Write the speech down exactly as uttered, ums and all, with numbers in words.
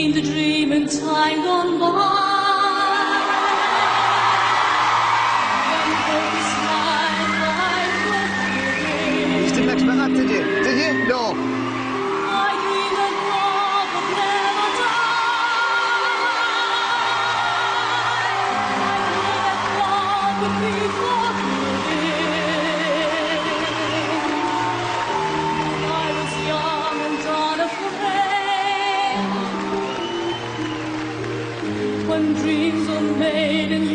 dreamed a dream in time gone by. When first time I looked within, You didn't expect that, did you? Did you? No. I dreamed that love would never die. I knew that love would be forgiven. I was young and unafraid. When dreams are made in